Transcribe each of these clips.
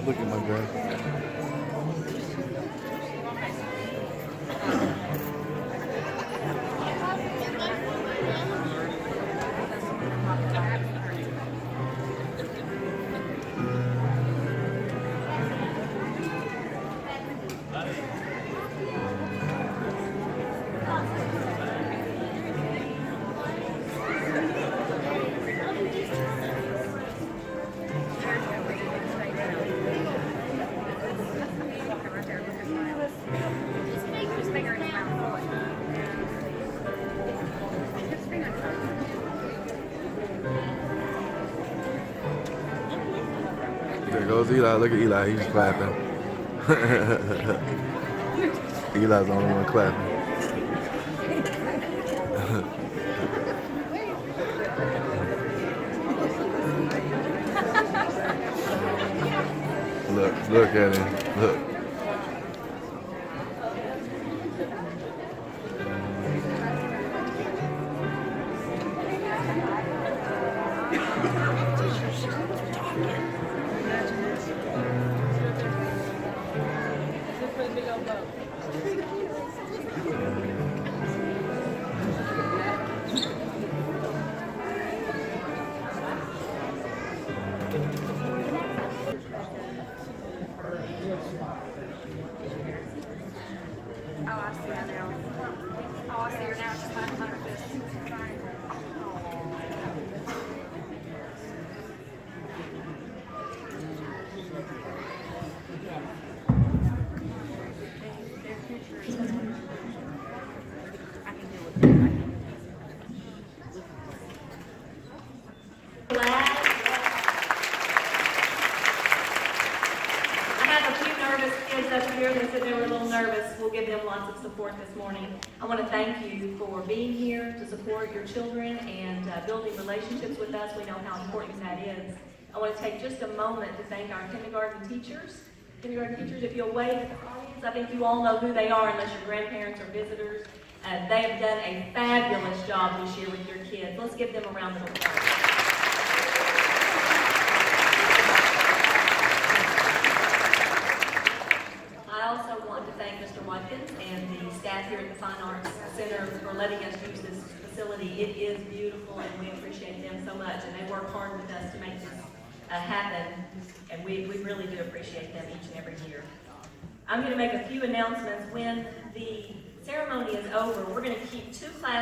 Look at my guy. There goes Eli. Look at Eli. He's clapping. Eli's the only one clapping. Look at him. Look. We'll give them lots of support this morning. I want to thank you for being here to support your children and building relationships with us. We know how important that is. I want to take just a moment to thank our kindergarten teachers. Kindergarten teachers, if you'll wave at the audience, I think you all know who they are unless your grandparents or visitors. They have done a fabulous job this year with your kids. Let's give them a round of applause. I also want to thank Mr. Watkins and the staff here at the Fine Arts Center for letting us use this facility. It is beautiful and we appreciate them so much, and they work hard with us to make this happen, and we really do appreciate them each and every year. I'm going to make a few announcements. When the ceremony is over, we're going to keep two classes.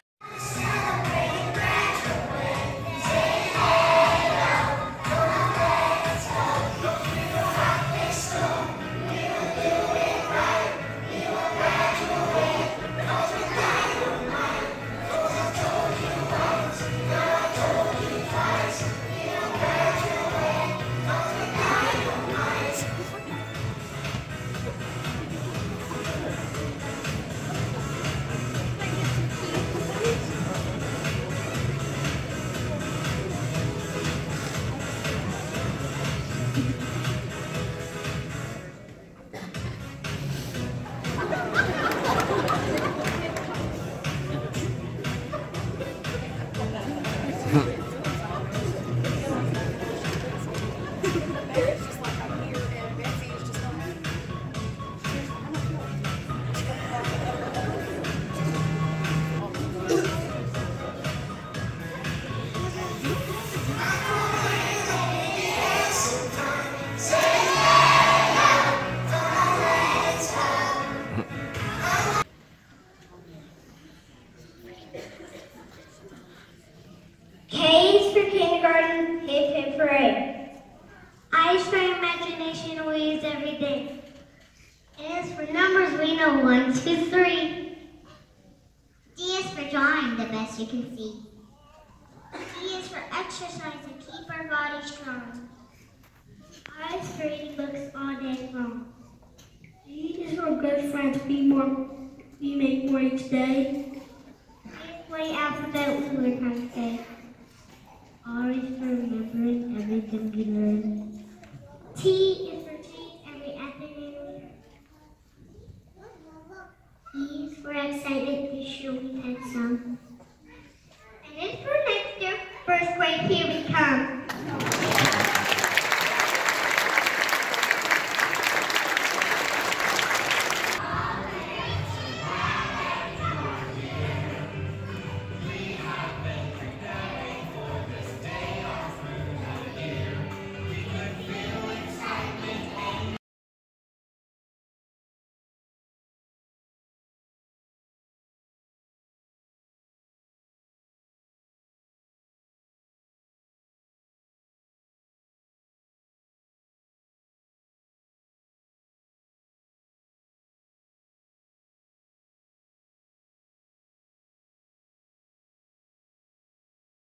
I's for imagination we use every day. S for numbers we know 1, 2, 3. D is for drawing the best you can see. E is for exercise and keep our body strong. I is for reading books all day long. G is for good friends, we make more each day. A is for the alphabet we learn how to say. R is for remembering everything we learn. T is for treat every afternoon. E is for excitement we show.